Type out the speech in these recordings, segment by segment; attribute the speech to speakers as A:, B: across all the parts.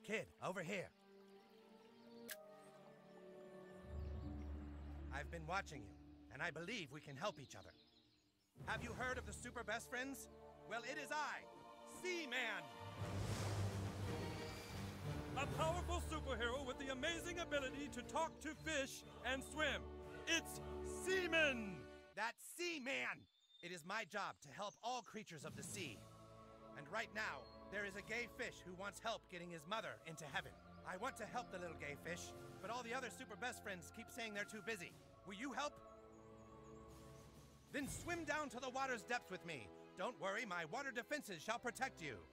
A: Kid, over here. I've been watching you, and I believe we can help each other. Have you heard of the Super Best Friends? Well, it is I, Seaman!
B: A powerful superhero with the amazing ability to talk to fish and swim. It's Seaman!
A: That's Seaman! It is my job to help all creatures of the sea. And right now, there is a gay fish who wants help getting his mother into heaven. I want to help the little gay fish, but all the other Super Best Friends keep saying they're too busy. Will you help? Then swim down to the water's depths with me. Don't worry, my water defenses shall protect you.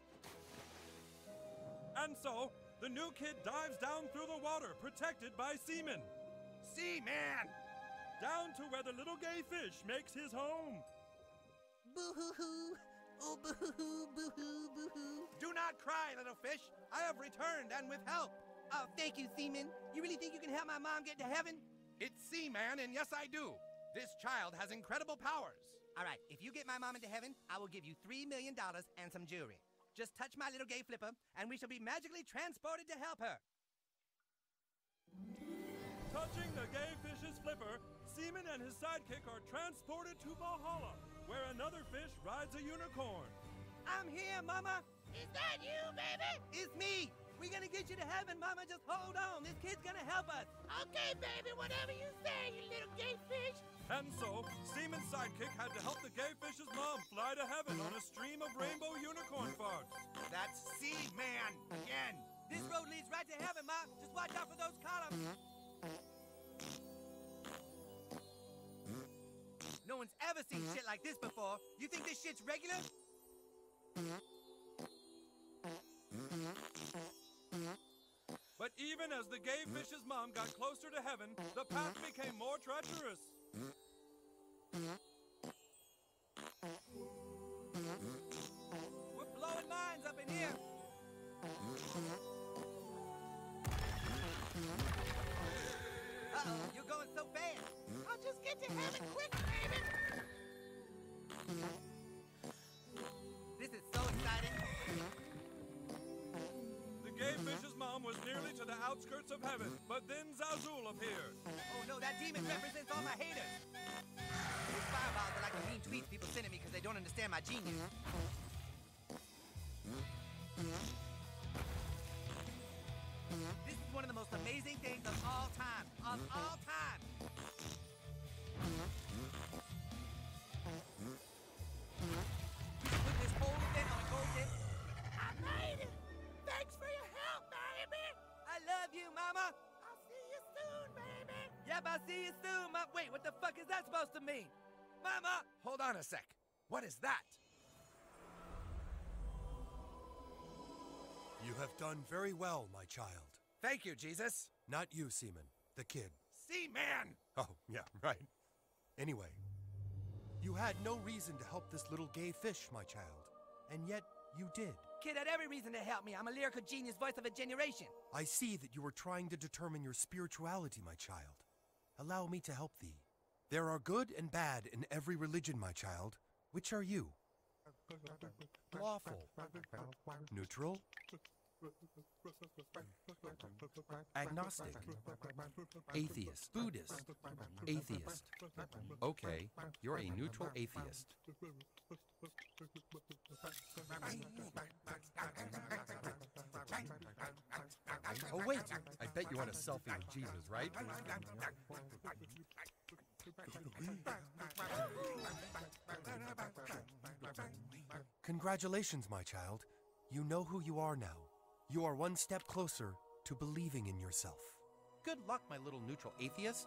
B: And so, the new kid dives down through the water, protected by Seaman.
A: Seaman!
B: Down to where the little gay fish makes his home.
C: Boo-hoo-hoo! Oh, boo-hoo-hoo, boo-hoo, boo-hoo.
A: Do not cry, little fish. I have returned and with help.
C: Oh, thank you, Seaman. You really think you can help my mom get to heaven?
A: It's Seaman, and yes, I do. This child has incredible powers.
C: All right, if you get my mom into heaven, I will give you $3 million and some jewelry. Just touch my little gay flipper, and we shall be magically transported to help her.
B: Touching the gay fish's flipper, Seaman and his sidekick are transported to Valhalla, where another fish rides a unicorn.
C: I'm here, Mama. Is that you, baby? It's me. We're gonna get you to heaven, Mama. Just hold on. This kid's gonna help us. Okay, baby, whatever you say, you little gay fish.
B: And so, Seaman's sidekick had to help the gay fish's mom fly to heaven on a stream of rainbow unicorn farts.
A: That's Seaman again.
C: This road leads right to heaven, Ma. Just watch out for those columns. No one's ever seen shit like this before. You think this shit's regular?
B: But even as the gay fish's mom got closer to heaven, the path became more treacherous.
C: We're blowing minds up in here. Uh-oh, you're going so fast. I'll just get to heaven quick, baby. This is so exciting.
B: The gay fish's mom was nearly to the outskirts of heaven, but then Zazul appeared.
C: Oh no, that demon represents all my haters. These fireballs are like the mean tweets people send at me because they don't understand my genius. This is one of the most amazing things of all time. Of all time. Put this whole event on a gold disc. I made it! Thanks for your help, baby! I love you, Mama! I'll see you soon, baby! Yep, I'll see you soon, Mom. Wait, what the fuck is that supposed to mean? Mama!
A: Hold on a sec. What is that?
D: You have done very well, my child.
A: Thank you, Jesus.
D: Not you, Seaman. The kid.
A: Seaman!
D: Oh, yeah, right. Anyway, you had no reason to help this little gay fish, my child. And yet, you did.
C: Kid had every reason to help me. I'm a lyrical genius, voice of a generation.
D: I see that you were trying to determine your spirituality, my child. Allow me to help thee. There are good and bad in every religion, my child. Which are you? Lawful. Neutral. Agnostic.
E: Atheist. Buddhist. Atheist. Okay, you're a neutral atheist. Oh wait, I bet you want a selfie with Jesus, right?
D: Congratulations, my child. You know who you are now. You are one step closer to believing in yourself.
E: Good luck, my little neutral atheist.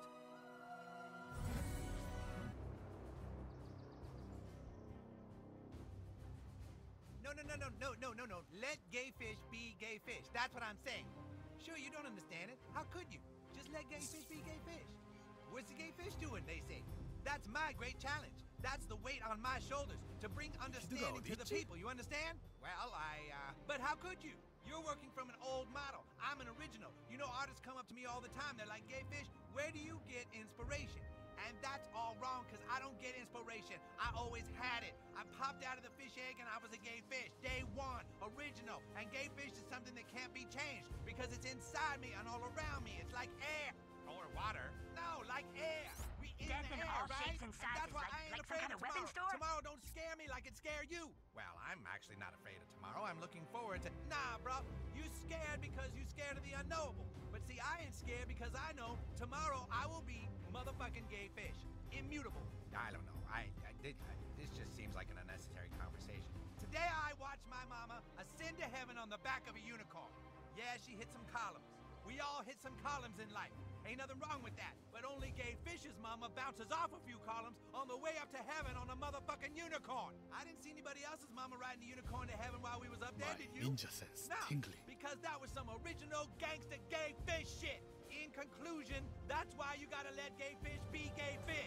C: No. Let gay fish be gay fish. That's what I'm saying. Sure, you don't understand it. How could you? Just let gay fish be gay fish. What's the gay fish doing, they say? That's my great challenge. That's the weight on my shoulders, to bring understanding to the people. You understand? Well, But how could you? You're working from an old model. I'm an original. You know, artists come up to me all the time. They're like, gay fish, where do you get inspiration? And that's all wrong, because I don't get inspiration. I always had it. I popped out of the fish egg and I was a gay fish. Day one, original. And gay fish is something that can't be changed because it's inside me and all around me. It's like air. Or water. No, like air. We in
F: Death
C: the
F: in
C: air,
F: all
C: right?
F: shapes and
C: And that's
F: sizes,
C: why
F: like-
C: I ain't
F: like some
C: afraid
F: kind
C: of
F: of weapon
C: tomorrow.
F: store?
C: Tomorrow don't scare me like it scare you. Well, I'm actually not afraid of tomorrow. I'm looking forward to... Nah, bro. You scared because you scared of the unknowable. But see, I ain't scared because I know tomorrow I will be motherfucking gay fish. Immutable. I don't know. This just seems like an unnecessary conversation. Today I watched my mama ascend to heaven on the back of a unicorn. Yeah, she hit some columns. We all hit some columns in life. Ain't nothing wrong with that. But only gay fish's mama bounces off a few columns on the way up to heaven on a motherfucking unicorn. I didn't see anybody else's mama riding the unicorn to heaven while we was up there,
G: My
C: did you?
G: ninja sense
C: No,
G: tingling.
C: because that was some original gangster gay fish shit. In conclusion, that's why you gotta let gay fish be gay fish.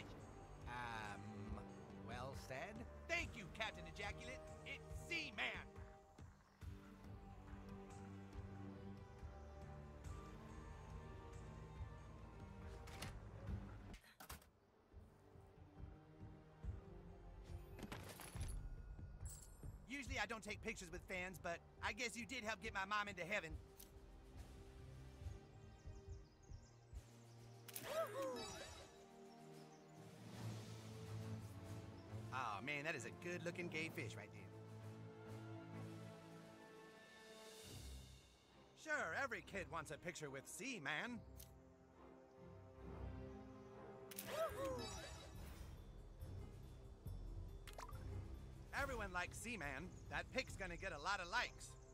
C: Well said. Thank you, Captain Ejaculate. It's Seaman. Usually I don't take pictures with fans, but I guess you did help get my mom into heaven. Oh man, that is a good-looking gay fish right there. Sure, every kid wants a picture with Seaman. Everyone likes Seaman. That pic's gonna get a lot of likes.